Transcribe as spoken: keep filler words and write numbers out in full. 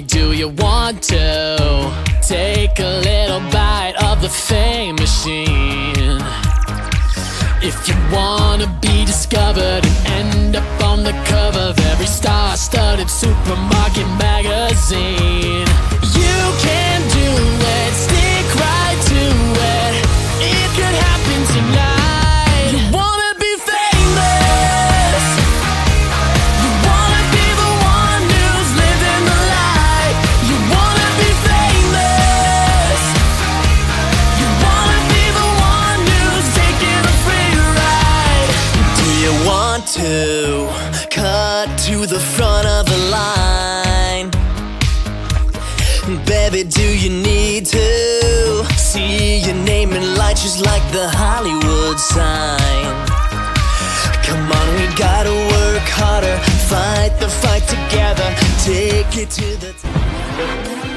me, do you want to take a little bite of the fame machine? If you wanna be discovered and end up on the cover of every star-studded supermarket magazine, you can do it, stick right to it. It could happen tonight. You wanna be famous, you wanna be the one who's living the life. You wanna be famous, you wanna be the one who's taking a free ride. Do you want to cut to the front of the line? Baby, do you need to see your name in lights just like the Hollywood sign? Come on, we gotta work harder, fight the fight together, take it to the top.